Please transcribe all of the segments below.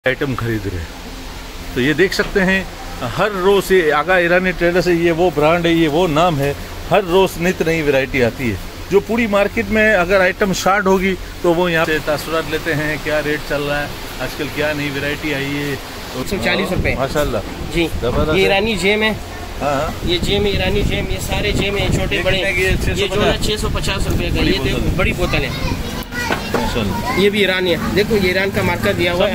Item खरीद रहे। तो ये देख सकते हैं हर रोज़ ये आगा ईरानी ट्रेडर्स है, ये वो ब्रांड है, ये वो नाम है। हर रोज़ नित नई वैरायटी आती है जो पूरी मार्केट में अगर आइटम शार्ट होगी तो वो यहाँ से तासुरात लेते हैं, क्या रेट चल रहा है आजकल, क्या नई वैरायटी आई है। 140 रुपए माशाल्लाह जी। ये ईरानी जेम है। हाँ, ये जेम ईरानी जेम, ये सारे जेम है छोटे बड़े। ये जो है 650 रुपए का, ये देखो बड़ी बोतल है। ये भी ईरान है, देखो ये ईरान का मार्का दिया हुआ है,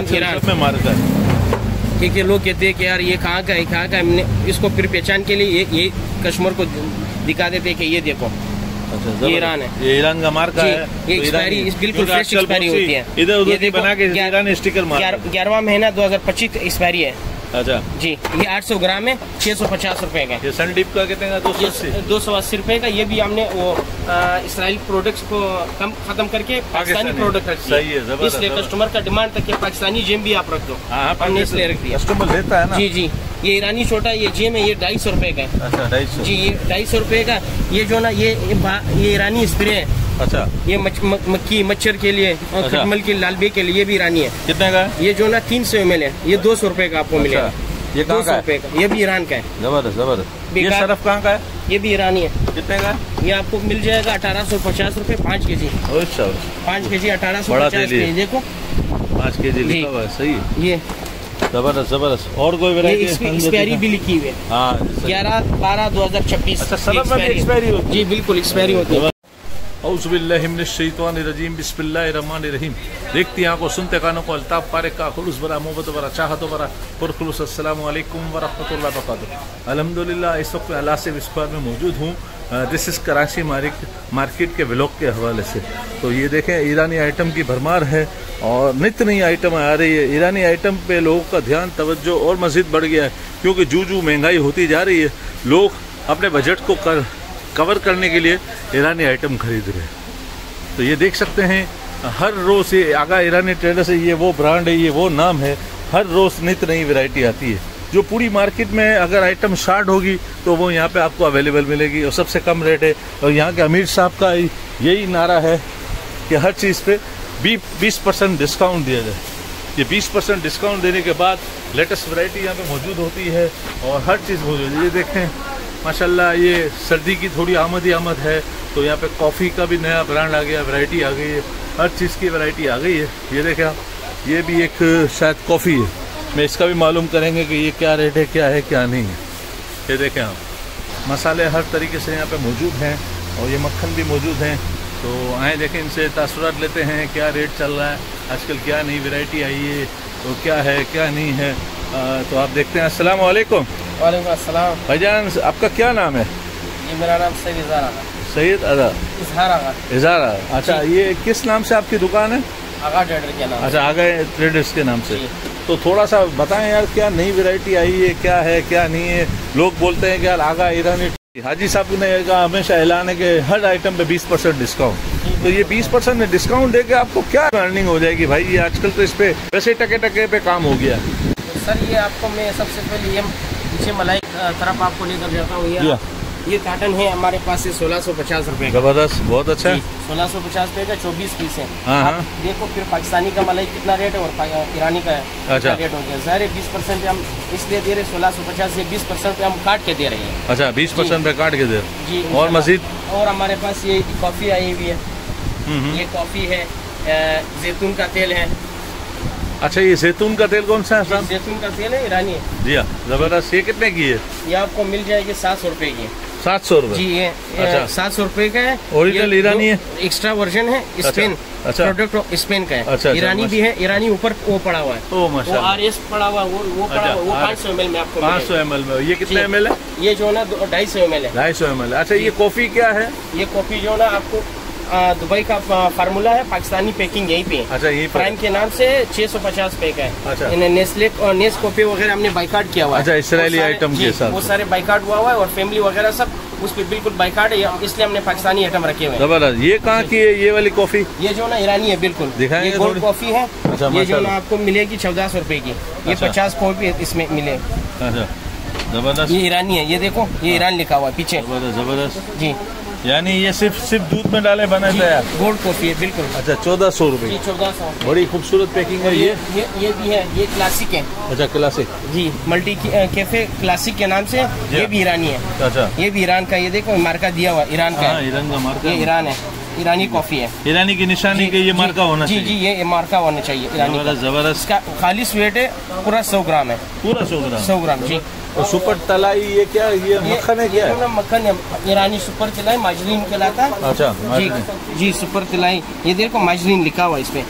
क्योंकि लोग कहते हैं कि यार ये कहाँ का है, कहाँ का है। हमने इसको फिर पहचान के लिए ये कस्टमर को दिखा देते हैं कि ये देखो ये ईरान है, ये ईरान का मार्का है। ये एक्सपायरी बिल्कुल फ्रेश एक्सपायरी होती है। इधर उधर बना के ईरान स्टिकर मार। 11वां महीना 2025 एक्सपायरी है। अच्छा जी, ये 800 ग्राम है, 650 रुपए का। ये सनडीप का कितने का? 280 रुपए का। ये भी हमने वो इसराइल प्रोडक्ट्स को कम खत्म करके पाकिस्तानी प्रोडक्ट रख दिया। सही है, इसलिए कस्टमर का डिमांड तक पाकिस्तानी जेम भी आप रख दो। हमने इसलिए रख दिया, कस्टमर लेता है ना। जी जी। ये ईरानी छोटा ये जेम है, ये 250 रुपए का है। अच्छा 250 जी, ये 250 रुपए का। ये जो ना ये ईरानी स्प्रे है। अच्छा, ये मक्खी मच्छर के लिए और खटमल के लालबे के लिए, ये भी ईरानी है। कितने का है? ये जो ना 300 ml है, ये 200 रुपए का आपको मिलेगा। ये 200 रुपए का, ये भी ईरान का है। जबरदस्त जबरदस्त। ये सरफ कहाँ का है? ये भी ईरानी है। कितने का? ये आपको मिल जाएगा 1850 रुपए 5 केजी। 5 केजी 1850। देखो 5 केजी लिखा हुआ है। सही है, ये जबरदस्त जबरदस्त। और कोई वैरायटी? एक्सपायरी भी लिखी हुई है। हाँ, 11/12/2026। अच्छा, सरफ में एक्सपायरी होती है? जी बिल्कुल एक्सपायरी होती है। औज़ुबिल्लाहि मिनश्शैतानिर्रजीम, बिस्मिल्लाहिर्रहमानिर्रहीम। देखती आंखों सुनते कानों को अल्ताफ पारे का खुलूस बरा मोहब्बत बरा चाहत बरा पुरखुलूस। अस्सलामु अलैकुम व रहमतुल्लाहि व बरकातुहू। अल्हम्दुलिल्लाह इस वक्त अल्लाह से स्क्वायर में मौजूद हूँ। दिस इज़ कराची मार्केट के व्लॉग के हवाले से। तो ये देखें ईरानी आइटम की भरमार है और नित नई आइटम आ रही है। ईरानी आइटम पे लोगों का ध्यान तवज्जो और मज़ीद बढ़ गया है, क्योंकि जू महंगाई होती जा रही है। लोग अपने बजट को कवर करने के लिए ईरानी आइटम खरीद रहे हैं। तो ये देख सकते हैं हर रोज़ ये आगा ईरानी ट्रेडर्स है, ये वो ब्रांड है, ये वो नाम है। हर रोज़ नित नई वैरायटी आती है जो पूरी मार्केट में अगर आइटम शार्ट होगी तो वो यहाँ पे आपको अवेलेबल मिलेगी और सबसे कम रेट है। और यहाँ के अमीर साहब का यही नारा है कि हर चीज़ पे 20% डिस्काउंट दिया जाए। ये 20% डिस्काउंट देने के बाद लेटेस्ट वैरायटी यहाँ पे मौजूद होती है और हर चीज़ मौजूद है। ये देखें माशाल्लाह, ये सर्दी की थोड़ी आमद ही आमद है। तो यहाँ पे कॉफ़ी का भी नया ब्रांड आ गया, वैरायटी आ गई है, हर चीज़ की वैरायटी आ गई है। ये देखें आप, ये भी एक शायद कॉफ़ी है। मैं इसका भी मालूम करेंगे कि ये क्या रेट है, क्या है क्या नहीं है। ये देखें आप, मसाले हर तरीके से यहाँ पे मौजूद हैं और ये मक्खन भी मौजूद हैं। तो आए देखें, इनसे तासुरात लेते हैं, क्या रेट चल रहा है आजकल, क्या नई वैरायटी आई है, तो क्या है क्या नहीं है। तो आप देखते हैं। अस्सलाम वालेकुम। वालेकुम अस्सलाम। भाईजान आपका क्या नाम है? ये मेरा नाम सैयद इज़हार आगा। सैयद आगा, इज़हार आगा। अच्छा, ये किस नाम से आपकी दुकान है? आगा ट्रेडर के नाम। अच्छा, आगा ट्रेडर्स के नाम से। तो थोड़ा सा बताएं यार, क्या नई वैरायटी आई है, क्या है क्या नहीं है। लोग बोलते हैं कि यार आगा ईरानी, हाजी साहब ने हमेशा ऐलान है कि हर आइटम पे 20% डिस्काउंट। तो ये 20% में डिस्काउंट देके आपको क्या अर्निंग हो जाएगी भाई? ये आजकल तो इस पे वैसे टके पे काम हो गया। सर ये आपको मैं सबसे पहले ये पीछे मलाई तरफ आपको लेकर जाता हूँ। ये कार्टन है हमारे पास से 1650 रुपए। जबरदस्त, बहुत अच्छा। 1650 रुपए का 24 पीस है। हाँ। देखो फिर पाकिस्तानी का मलाई कितना रेट है और ईरानी का अच्छा रेट हो गया। ज़ाहिर 20% हम इसलिए दे रहे, 1650 से 20% पे हम काट के दे रहे हैं। अच्छा, 20% पे काट के दे रहे जी। और मजीद और हमारे पास ये कॉफ़ी आई हुई है। ये कॉफ़ी है, जैतून का तेल है। अच्छा, ये जैतून का तेल कौन सा है? जैतून का तेल है, ईरानी है। जी हाँ, जबरदस्त। ये कितने की है? ये आपको मिल जाएगी 700 रुपए की। 700 रुपए जी। ये 700 रुपए का है। ओरिजिनल ईरानी है, एक्स्ट्रा वर्जन है। स्पेन प्रोडक्ट स्पेन का है। अच्छा, ईरानी भी है। ईरानी ऊपर वो पड़ा हुआ है, वो RS पड़ा हुआ, वो पड़ा हुआ, वो 500 ml में आपको 500 ml में। ये कितने ml है? ये जो ना 250 ml है। 250 ml। अच्छा, ये कॉफी क्या है? ये कॉफी जो ना आपको दुबई का फार्मूला है, पाकिस्तानी पैकिंग यहीं पे। अच्छा, यही प्राइम के नाम से 650 रुपए का है। अच्छा, नेस्ले और नेस्कॉफी वगैरह हमने बाइकाट किया हुआ है। अच्छा, इसराइली आइटम के साथ वो सारे बाइकाट हुआ हुआ है और फैमिली वगैरह सब उस पर बिल्कुल बाइकाट है, इसलिए हमने पाकिस्तानी आइटम रखे हुए हैं। जबरदस्त। ये कहाँ की है ये वाली कॉफी? ये जो ना ईरानी है बिल्कुल। दिखाएंगे, गोल्ड कॉफी है। ये जो ना आपको मिलेगी 1400 रुपए की। ये 50 कॉपी इसमें मिले। अच्छा, जबरदस्त। ये ईरानी है, ये देखो, ये ईरान लिखा हुआ है पीछे। जबरदस्त जी। यानी ये सिर्फ दूध में डाले बने तैयार गोल्ड कॉफी है बिल्कुल। अच्छा 1400 रुपए। 1400। बड़ी खूबसूरत पैकिंग है ये भी है, ये क्लासिक है। अच्छा क्लासिक जी, मल्टी कैफे क्लासिक के नाम से ये भी ईरानी है। अच्छा ये भी ईरान का, ये देखो मार्का दिया हुआ ईरान का। ईरान का मार्का, ये ईरान है, ईरानी कॉफी है। ईरानी की निशानी के ये मार्का होना चाहिए। जी ये मार्का होना चाहिए ईरानी। जबरदस्त। इसका खालिश वेट है पूरा 100 ग्राम है। पूरा 100 ग्राम जी। और सुपर तलाई ये क्या, ये मक्खन है क्या? ये मक्खन है, ईरानी सुपर तलाई माजरीन कहलाता है। अच्छा जी सुपर तलाई, ये देखो माजरीन लिखा हुआ इस पे।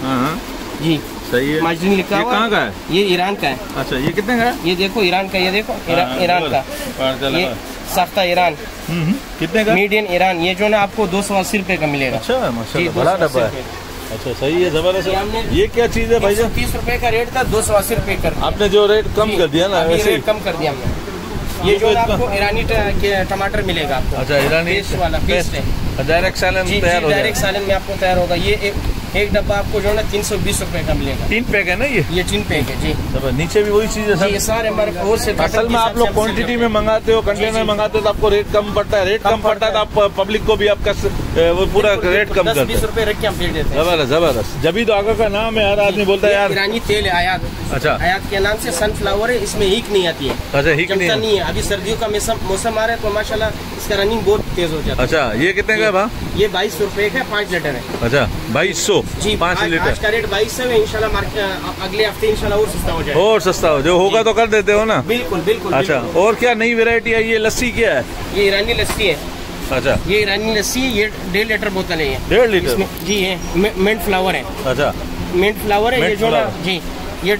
जी सही है, माजरीन लिखा हुआ। कहाँ का है? ये ईरान का है। अच्छा ये कितने का है? ये देखो ईरान का, ये देखो ईरान का, ये साख्ता ईरान। कितने का? Medium Iran. ये जो ना आपको 280 रुपए का मिलेगा। अच्छा माशाल्लाह, बड़ा डब्बा है। अच्छा सही है, जबरदस्त। ये क्या चीज है भाई? 130 रुपए का रेट था, 280 रुपए कर। आपने जो रेट कम कर दिया ना, वैसे रेट कम कर दिया हमने। ये जो आपको ईरानी टमाटर मिलेगा आपको। अच्छा ईरानी पेस्ट वाला पेस्ट है, डायरेक्ट सालन तैयार होगा। डायरेक्ट सालन में आपको तैयार होगा। ये एक डब्बा आपको जो है 320 रुपए का मिलेगा। 3 पैक है ना ये 3 पैक है जी। नीचे भी वही चीज है ये सारे हमारे असल में आप लोग क्वांटिटी में मंगाते हो, कंटेनर में मंगाते हो तो आपको रेट कम पड़ता है। रेट कम पड़ता है तो आप पब्लिक को भी आपका वो पूरा रेट कम कर 20 रुपए रख के हम दे देते हैं। जबरदस्त जबरदस्त। जब भी तो आगा का नाम है, हर आदमी बोलता है यार ईरानी तेल है आयात। अच्छा आयात के नाम से सनफ्लावर है, इसमें हीक नहीं आती है। अच्छा हीक नहीं है। अभी सर्दियों का मौसम आ रहा है तो माशाल्लाह इसका रनिंग बहुत तेज हो जाता है। अच्छा ये कितने का भाव? ये 2200 रुपए का 5 लीटर है। अच्छा 2200 जी 5 लीटर। आज का रेट 2200 है, इंशाल्लाह अगले हफ्ते इंशाल्लाह और सस्ता हो जाएगा। और सस्ता हो जो होगा तो कर देते हो ना? बिल्कुल बिल्कुल। अच्छा और क्या नई वेरायटी है? ये लस्सी क्या है? ये ईरानी लस्सी है। अच्छा ये ईरानी लस्सी है, ये 1.5 लीटर बोतल है। ये 1.5 लीटर जी। ये मिंट फ्लावर है। अच्छा मिंट फ्लावर है ये जो ना जी। ये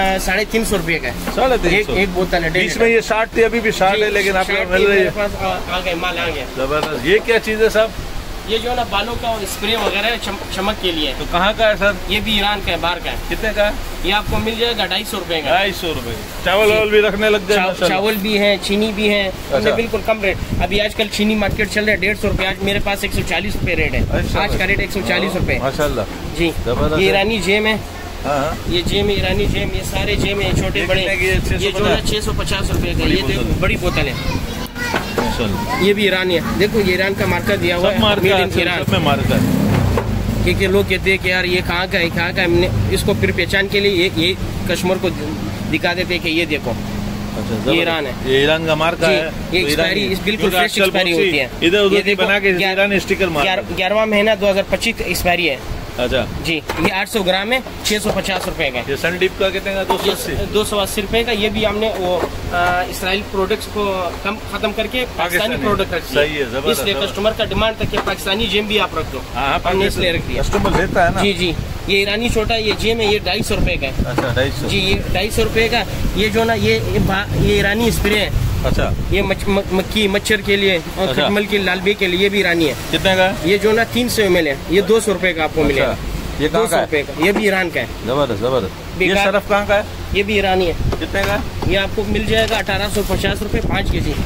350 रुपए का है। 350 एक बोतल है। इसमें ये 60 थी, अभी भी 60 है, लेकिन आप मिल रही है। आ गए माल आ गया। जबरदस्त। ये क्या चीज है साहब? ये जो है ना बालों का स्प्रे वगैरह चमक के लिए। तो कहाँ का है सर? ये भी ईरान का है, बाहर का है। कितने का है? ये आपको मिल जाएगा 250 रुपए का। 250 रुपए। चावल भी रखने लग जाए? चावल भी है, चीनी भी है। अच्छा। बिल्कुल कम रेट। अभी आजकल चीनी मार्केट चल रहा है 150 रुपए, आज मेरे पास 140 रुपए रेट है। आज का रेट 140 रुपए माशाल्लाह जी। ये ईरानी जेम है। ये जेम ईरानी जेम, ये सारे जेम है छोटे बड़े। ये जो है 650 रुपए का। ये देखो बड़ी बोतल है। ये भी ईरानी है, देखो ये ईरान का मार्का दिया हुआ है। क्योंकि लोग कहते हैं कि यार ये कहाँ का है कहाँ का है। हमने इसको फिर पहचान के लिए ये कस्टमर को दिखा देते हैं कि ये देखो। अच्छा ये ईरान है, ये ईरान का मार्का है। ये एक्सपायरी बिल्कुल फ्रेश एक्सपायरी होती है। इधर उधर बना के ईरानी स्टिकर मार। 11वां महीना 2025 एक्सपायरी है। अच्छा जी। ये 800 ग्राम है, 650 रुपए का। ये सनडीप का कितने का? 280 रुपए का। ये भी हमने वो इसराइल प्रोडक्ट्स को खत्म करके पाकिस्तानी प्रोडक्ट रख दिया। सही है, इसलिए कस्टमर का डिमांड था कि पाकिस्तानी जेम भी आप रख दो। हमने इसलिए रख दिया। कस्टमर लेता है ना। जी ये ईरानी छोटा ये जेम है, ये 250 रुपए का है। अच्छा 250 जी। ये 250 रुपए का। ये जो ना ये ईरानी स्प्रे है। अच्छा ये मक्खी मच्छर के लिए और खटमल की लालबी के लिए। ये भी ईरानी है। कितने का? ये जो ना 300 ml है, ये 200 रुपए का आपको मिलेगा। ये 200 रुपए का। ये भी ईरान का है। जबरदस्त जबरदस्त। ये सरफ कहाँ का है? ये भी ईरानी है। कितने का? ये आपको मिल जाएगा 1850 रुपए 5 kg।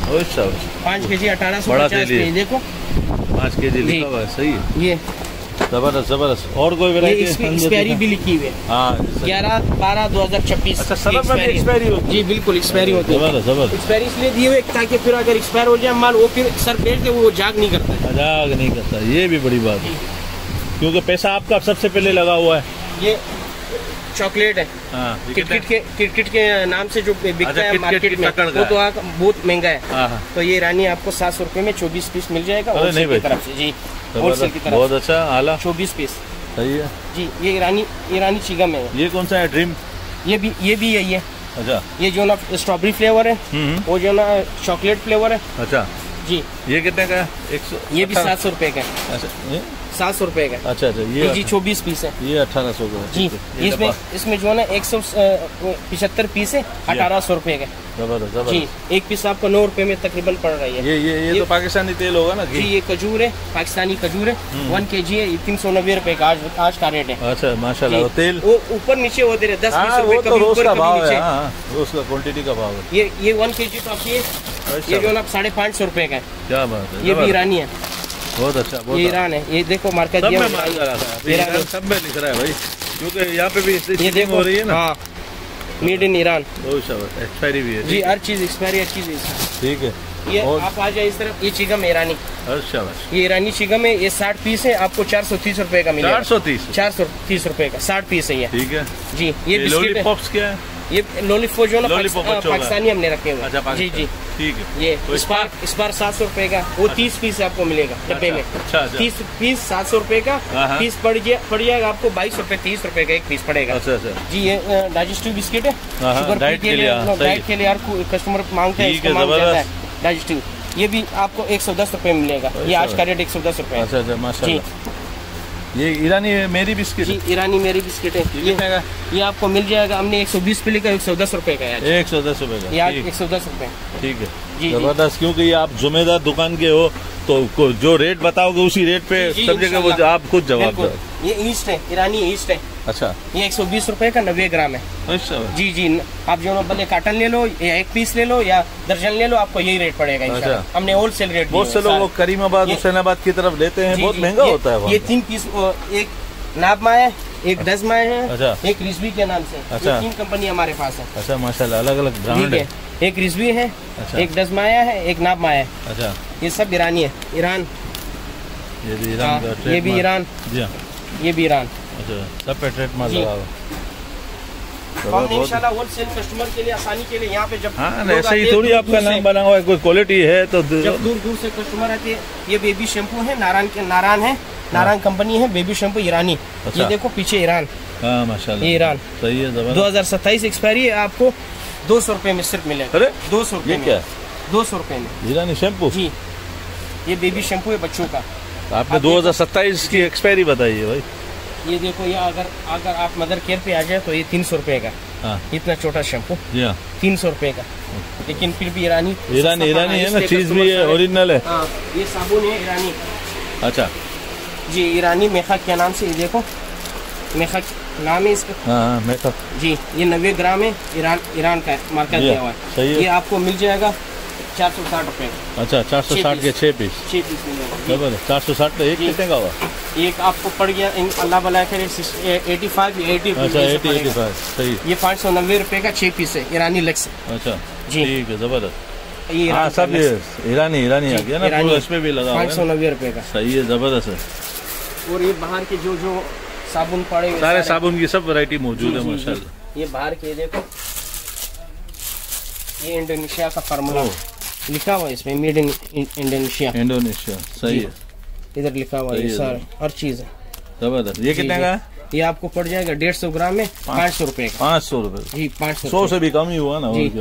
5 kg 1850। देखो 5 kg लिखा हुआ है। सही है ये। जबरदस्त जबरदस्त। और कोई वैरायटी? एक्सपायरी भी लिखी हुई है। 11/12/2026। अच्छा सरफ में एक्सपायरी होती है? जी बिल्कुल एक्सपायरी होती है। जबरदस्त जबरदस्त। एक्सपायरी इसलिए दिए हुए ताकि फिर अगर एक्सपायर हो जाए माल, वो फिर सर पेट के वो जाग नहीं करता। जाग नहीं करता, ये भी बड़ी बात है, क्योंकि पैसा आपका सबसे पहले लगा हुआ है। ये चॉकलेट है। किटकिट के नाम से जो बिकता है मार्केट में, वो तो बहुत महंगा है। तो ये ईरानी आपको 700 रुपए में 24 पीस मिल जाएगा होलसेल की तरफ से। जी होलसेल की तरफ। बहुत अच्छा आला। 24 पीस। सही है जी। ये ईरानी चिगम है। ये कौन सा है? ड्रीम। ये भी यही है। अच्छा ये जो ना स्ट्रॉबेरी फ्लेवर है, वो जो ना चॉकलेट फ्लेवर है। अच्छा जी। ये कितने का है? 100। ये भी 700 रुपए का है। अच्छा 700 रुपए का। अच्छा अच्छा ये जी 24 पीस है। ये 1800 का है जी। इसमें जो है ना 175 पीस है, 1800 रुपए का। जबरदस्त जी। एक पीस आपको 9 रुपए में तकरीबन पड़ रही है। ये तो पाकिस्तानी तेल होगा ना जी। ये खजूर है, पाकिस्तानी खजूर है। 1 kg है, 390 रुपए का आज का रेट है। अच्छा माशाल्लाह। तेल वो ऊपर नीचे होते रहे 10-20 रुपए कभी ऊपर कभी नीचे। उसका क्वांटिटी का भाव है। ये 1 kg टॉफी है। ये जो ना 550 रुपए का है। क्या बात है। ये भी ईरानी है। बहुत अच्छा। ये ईरान है। ये देखो मार्केट दिया हुआ है। सब में लिख रहा है भाई, क्योंकि यहाँ पे भी ये देखो हो रही है ना। हाँ मेड इन ईरान। एक्सपायरी भी है जी। हर चीज एक्सपायरी, हर चीज। ठीक है ये आप आ जाए इस तरफ, ये चिगम ईरानी। अच्छा, ये ईरानी चिगम है, ये 60 पीस है, आपको 430 रुपए का मिलेगा। 430 रुपए का 60 पीस है ये। ठीक है जी। ये लॉलीपॉप्स क्या है? ये लॉलीपॉप जो ना पाकिस्तानी हमने रखे हुए। अच्छा, जी जी ठीक है। ये स्पार्क 700 रुपए का, वो 30 पीस आपको मिलेगा डब्बे में। 30 पीस 700 700 रुपए का पीस पड़ जाएगा आपको 22 रुपए 30 रुपए का एक पीस पड़ेगा। अच्छा अच्छा जी। ये डाइजेस्टिव बिस्किट है, शुगर डाइट के लिए हर कस्टमर मांगते हैं डाइजेस्टिव। ये भी आपको 110 रुपए मिलेगा। ये आज का रेट 110 रुपए। अच्छा अच्छा माशाल्लाह। ये ईरानी मेरी बिस्किट जी, ईरानी मेरी बिस्किट है। ये आपको मिल जाएगा, हमने 120 पे लिखा, 110 रुपए का है। 110 रुपए का, यार 110 रुपए। ठीक है जी, जबरदस्त। क्योंकि ये आप जिम्मेदार दुकान के हो तो जो रेट बताओगे उसी रेट पे सब जगह वो आप खुद जवाब दो। ये ईस्ट है, ईरानी ईस्ट है। अच्छा। ये 120 रुपए का 90 ग्राम है। अच्छा जी जी। आप जो भले कार्टन ले लो या एक पीस ले लो या दर्जन ले लो, आपको यही रेट पड़ेगा इंशाल्लाह। हमने होलसेल रेट। बहुत से लोग करीमाबाद हुसैनाबाद की तरफ लेते हैं, बहुत महंगा होता है। ये 3 पीस, एक नाबमा है, एक डजमा है, अच्छा, एक रिजवी के नाम से। अच्छा। 3 कंपनी हमारे पास है। अच्छा माशाल्लाह, अलग अलग ब्रांड है। एक रिजवी है, अच्छा, एक डजमाया है, एक नाबमाया है। अच्छा। ये सब ईरानी है। ईरान, ये भी ईरान, ये भी ईरान, ये भी ईरान। अच्छा, सब पे ट्रेड मार्क लगा हुआ। इंशाल्लाह होलसेल कस्टमर के लिए आसानी के लिए यहाँ पे जब ऐसे ही थोड़ी आपका नाम बना हुआ है, कोई क्वालिटी है तो जब दूर दूर से कस्टमर आते हैं। ये बेबी शैम्पू है, नारायण कंपनी है, बेबी शैम्पू ईरानी। ये देखो पीछे ईरान। हाँ माशाल्लाह, ये ईरान सही है। 2027 एक्सपायरी है, आपको 200 रुपए में सिर्फ मिलेगा। अरे 200 रुपए में। क्या 200 रुपए में ईरानी शैम्पू? जी, ये बेबी शैम्पू है बच्चों का। आपने 2027 की एक्सपायरी बताई है भाई। ये देखो, ये अगर आप मदर केयर पे आ जाए तो ये 300 रुपए का। हाँ। इतना छोटा शैम्पू 300 रुपए का, लेकिन फिर भी ईरानी है ना, चीज भी है, ओरिजिनल है। हाँ, ये साबुन है ईरानी। अच्छा जी, ईरानी मेखक के नाम से। ये देखो मेखक नाम है इसका। हाँ मेखक जी। ये 90 ग्राम है, ईरान का मार्का दिया हुआ है। ये आपको मिल जाएगा 460 रुपए। अच्छा, 460 के 6 पीस मिलेगा। 460 का एक कितने का हुआ? एक आपको पड़ गया अल्लाह भला करे 85 या 80। अच्छा 85 सही। ये 590 रुपए का 6 पीस है, ईरानी लक्स। अच्छा जी, ठीक है, जबरदस्त। ये सब ईरानी आ गया ना, इसमें भी लगा 590 रुपए का। सही है, जबरदस्त है। और ये बाहर के जो साबुन पड़े, सारे साबुन की सब वैरायटी मौजूद है माशाल्लाह। ये बाहर के देखो, ये इंडोनेशिया का फार्मूला लिखा हुआ है इसमें, मेड इन इंडोनेशिया। सही है, इधर लिखा हुआ है सर, हर चीज है जबरदस्त। ये कितने का है? ये आपको पड़ जाएगा 150 ग्राम में 500 रुपए का। 500 रुपए जी, 500। 100 से भी कम ही हुआ ना, और क्या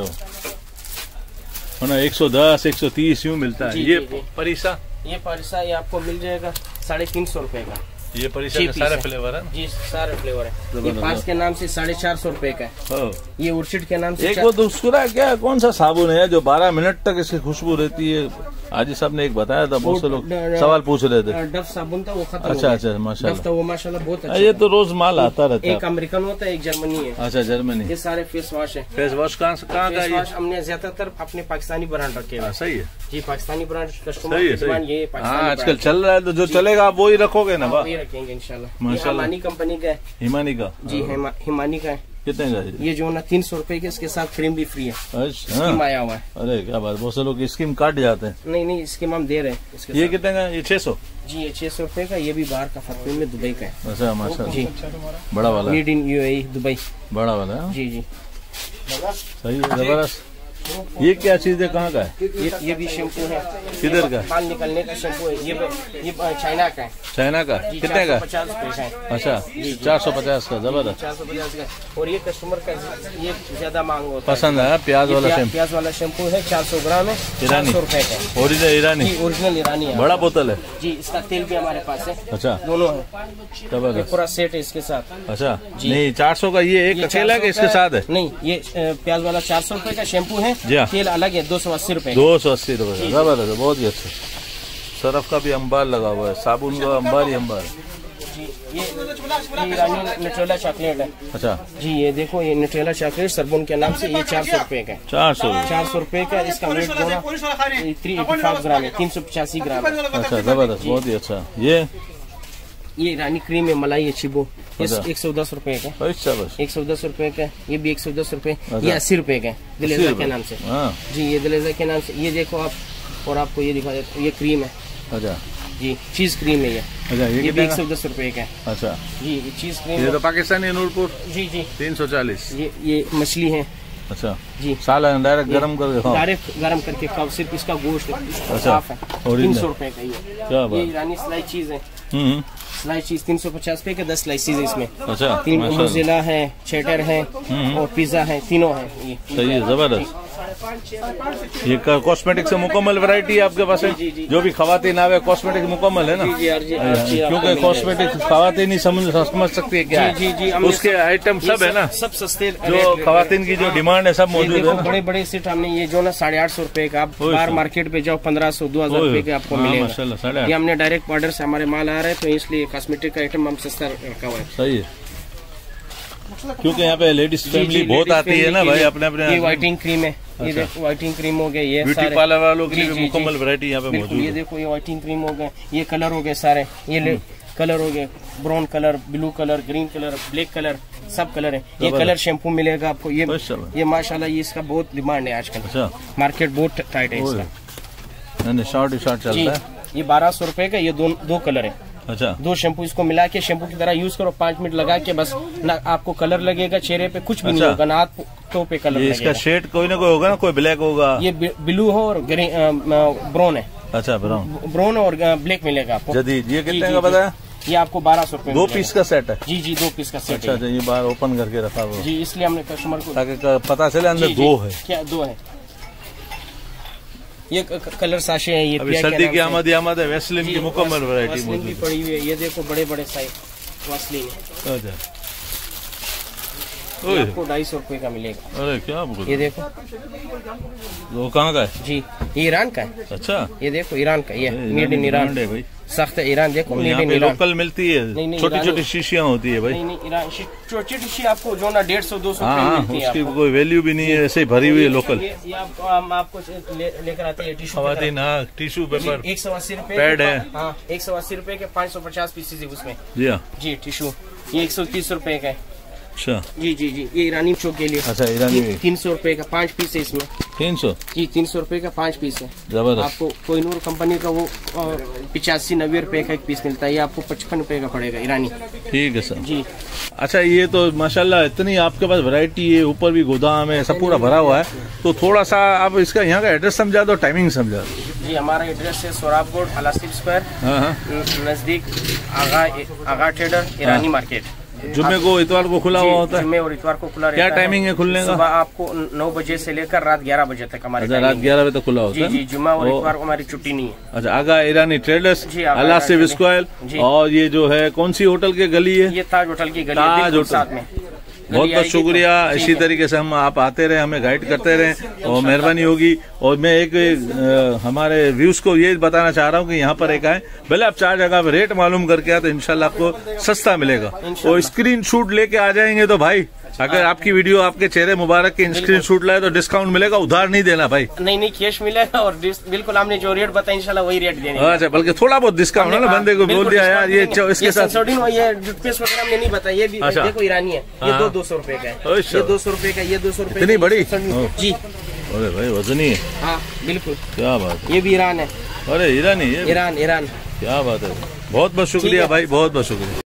हो ना, 110 130 यूँ मिलता है। ये परिसा, ये आपको मिल जाएगा 350 रुपए का। ये परिसा के सारे फ्लेवर है जी, सारे फ्लेवर है। ये पास के नाम से 450 रुपए का है। ये उर्शिड के नाम से। एक वो दूसरा क्या, कौन सा साबुन है जो 12 मिनट तक इसकी खुशबू रहती है? आज साहब ने एक बताया था, बहुत से लोग सवाल पूछ रहे थे। डव साबुन था, वो खत्म। अच्छा अच्छा माशाल्लाह, तो वो माशाल्लाह बहुत अच्छा। ये तो रोज माल आता रहता है। एक अमेरिकन होता है, एक जर्मनी है। अच्छा जर्मनी। ये सारे फेस वॉश है। फेस वॉश कहाँ का? हमने ज्यादातर अपने पाकिस्तानी ब्रांड रखे हैं। सही है जी, पाकिस्तानी ब्रांड कस्टमर। ये आजकल चल रहा है, तो जो चलेगा आप वो ही रखोगे ना? वही रखेंगे इंशाल्लाह। हिमानी कंपनी का है। हिमानी का जी, हिमानी का है। कितने का? ये जो ना 300 रुपए के, इसके साथ क्रीम भी फ्री है। अच्छा, आया हुआ है। अरे क्या बात, बहुत से लोग स्कीम काट जाते हैं। नहीं स्कीम हम दे रहे हैं। ये कितने का? ये 600 जी, ये 600 रुपए का। ये भी बाहर का फरक में दुबई का है। अच्छा माशाल्लाह जी, बड़ा वाला, मेड इन यूएई दुबई, बड़ा वाला जी जी, सही है, जबरदस्त। ये क्या चीज है, कहाँ का है? ये भी शैम्पू है। किधर का? बाल निकलने का शैम्पू है। ये चाइना का है। चाइना का कितने का? 50 रुपए का है। अच्छा 450 का, जबरदस्त। 450 का। और ये कस्टमर का ये ज्यादा मांग होता है, पसंद है। प्याज वाला शैम्पू, प्याज वाला शैम्पू है, 400 ग्राम है, 400 रुपए का। ओरिजिनल ईरानी? ओरिजिनल ईरानी है। बड़ा बोतल है जी, इसका तेल भी हमारे पास है। अच्छा, दोनों है, जबरदस्त। पूरा सेट है इसके साथ। अच्छा नहीं, 400 का ये एक अकेला के इसके साथ है? नहीं, ये प्याज वाला 400 रुपए का शैम्पू है, तेल अलग है 280 रुपए। 280 रुपए, जबरदस्त, बहुत ही अच्छा। सरफ का भी अंबार लगा हुआ है, साबुन का अंबार ही अंबार है जी। ये ईरानी न्यूट्रेला चॉकलेट है। अच्छा जी, ये देखो, ये न्यूट्रेला चॉकलेट सरबन के नाम से, ये 400 रुपए का। 400 रुपए का। इसका वेट जो ना 385 ग्राम है, 385 ग्राम। अच्छा जबरदस्त, बहुत ही अच्छा। ये ईरानी क्रीम है, मलाई है, चिबो, 110 रुपए का। 110 रुपए का। ये भी 110 रुपए। ये 80 रुपए का, दिलेजा के नाम से जी, ये दिलेजा के नाम से। ये देखो आप, और आपको ये दिखा देता हूँ, ये क्रीम है। अच्छा जी, चीज क्रीम है ये। अच्छा, ये भी 110 रुपए का है। अच्छा जी, ये चीज क्रीम। ये तो पाकिस्तानी नूरपुर। जी जी 340। ये मछली है। अच्छा जी, सालन डायरेक्ट गरम करके। डायरेक्ट गरम करके खाओ, सिर्फ इसका गोश्त अच्छा, साफ है। 300 रुपए का ये ईरानी स्लाइस चीज है। स्लाइस चीज 350 रुपए के 10 स्लाइसेस है इसमें। अच्छा, 3 मोज़रेला है, चेडर है और पिज्जा है, तीनों है। ये सही है, जबरदस्त। ये कॉस्मेटिक से मुकम्मल वैरायटी है आपके पास है। जो भी खवातीन आवे कॉस्मेटिक मुकम्मल है ना, क्योंकि कॉस्मेटिक खवातीन ही समझ सकती है क्या है। उसके आइटम सब है ना, सब सस्ते। जो खवातीन की जो डिमांड है सब मौजूद है। बड़े बड़े सेट हमने ये जो ना 850 रुपए का, आप बाहर मार्केट पे जाओ 1500-2000 रुपए के आपको मिलेगा। ये हमने डायरेक्ट ऑर्डर से हमारे माल आ रहे हैं, तो इसलिए कॉस्मेटिक का आइटम हम सस्ता रखा हुआ है। सही है, क्योंकि यहाँ पे लेडीज फैमिली बहुत आती है ना भाई, अपने अपने। ये व्हाइटिंग क्रीम है। ये देखो व्हाइटिंग क्रीम हो गया। ये ब्यूटी पार्लर वालों के लिए मुकम्मल वैरायटी यहाँ पे मौजूद है। ये देखो, ये व्हाइटिंग क्रीम हो गया। ये कलर हो गए सारे, ये कलर हो गए, brown colour, blue colour, green colour, black colour, सब कलर है। ये कलर शैम्पू मिलेगा आपको। ये माशाल्लाह ये इसका बहुत डिमांड है आजकल। अच्छा, मार्केट बहुत टाइट है इसका। शॉर्ट चलता है। ये 1200 रुपए का, ये दो कलर है। अच्छा, 2 शैम्पू इसको मिला के शैम्पू की तरह यूज करो, 5 मिनट लगा के बस ना आपको कलर लगेगा चेहरे पे, कुछ भी नहीं होगा ना, हाथ तो पे कलर लगेगा। इसका शेड कोई ना कोई होगा ना, कोई ब्लैक होगा। ये ब्लू हो और ब्राउन है। अच्छा, ब्राउन और ब्लैक मिलेगा आपको। जदीद। ये कितने का बताया? ये आपको 1200 रुपए। 2 पीस का सेट है। जी 2 पीस का सेट। अच्छा, ये बाहर ओपन करके रखा हुआ जी, इसलिए हमने कस्टमर को, ताकि पता चले अंदर 2 है। क्या 2 है? ये कलर साशे है। ये अभी सर्दी की आमद है, वैसलीन की मुकम्मल वैरायटी भी पड़ी हुई है। ये देखो बड़े बड़े साइज वैसलीन है। अच्छा, आपको 250 रुपए का मिलेगा। अरे क्या ये देखो, वो कहाँ का है? जी, ये ईरान का है। अच्छा, ये देखो ईरान का, ये मेड इन ईरान है भाई, सख्त है ईरान। देखो मेड इन ईरान। लोकल मिलती है, छोटी छोटी शीशियाँ होती है भाई। नहीं ईरान छोटी शीशी आपको जो ना 150-200 मिलती है। उसकी कोई वैल्यू भी नहीं है, ऐसे ही भरी हुई है लोकल। ये आपको लेकर आते हैं टिश्यू पेपर, 180 रुपए पैड है। 180 रुपए के 550 पीसेज है उसमें। जी हाँ जी, टिश्यू ये 130 रुपए का है। अच्छा, जी, ये ईरानी चौक के लिए। अच्छा, ईरानी 300 रुपए का 5 पीस है इसमें। 300? जी, 300 रुपए का 5 पीस है। जबरदस्त। आपको कोहिनूर कंपनी का वो 85-90 रुपए का 1 पीस मिलता है। ये आपको 55 रुपए का पड़ेगा ईरानी। ठीक है सर जी। अच्छा, ये तो माशाल्लाह इतनी आपके पास वैरायटी है, ऊपर भी गोदाम है, सब पूरा भरा हुआ है। तो थोड़ा सा आप इसका यहाँ का एड्रेस समझा दो, टाइमिंग समझा दो। जी, हमारा एड्रेस है सोराबकोट अलासिफ स्क्वायर, नजदीक आगा ट्रेडर, ईरानी मार्केट। जुम्मे को इतवार को खुला हुआ होता है? जुम्मे और इतवार को खुला रहता है। क्या टाइमिंग है खुलने का? सुबह आपको 9 बजे से लेकर रात 11 बजे तक हमारे। रात 11 बजे तक खुला होता है? जी, जुम्मा और इतवार को हमारी छुट्टी नहीं है। अच्छा, आगा ईरानी ट्रेडर्स, अलासिफ स्क्वायर। और ये जो है कौन सी होटल की गली है? ये ताज होटल की गली है, बिल्कुल साथ में। बहुत बहुत शुक्रिया। इसी तरीके से हम आप आते रहे, हमें गाइड करते रहे और मेहरबानी होगी। और मैं एक हमारे व्यूज को ये बताना चाह रहा हूँ कि यहाँ पर एक आए, भले आप 4 जगह पे रेट मालूम करके आए तो इंशाल्लाह आपको सस्ता मिलेगा। और स्क्रीन शूट लेके आ जाएंगे तो भाई, अगर आपकी वीडियो आपके चेहरे मुबारक के स्क्रीन शूट लाए तो डिस्काउंट मिलेगा, उधार नहीं देना भाई। नहीं कैश मिलेगा और बिल्कुल हमने जो रेट बताया इंशाल्लाह वही रेट देंगे। अच्छा, बल्कि थोड़ा बहुत डिस्काउंट है ना, बंदे को बोल दिया यार ये इसके साथ ये टूथपेस्ट वगैरह हमने नहीं बताया। ये भी देखो ईरानी है, ये 200 रुपए का है। ये 200 रुपए का, ये 200 रुपए। इतनी बड़ी? जी। अरे भाई वजनी है। हाँ बिल्कुल। क्या बात है, ये भी ईरान है। अरे ईरानी है? ईरान। क्या बात है, बहुत बहुत शुक्रिया भाई, बहुत बहुत शुक्रिया।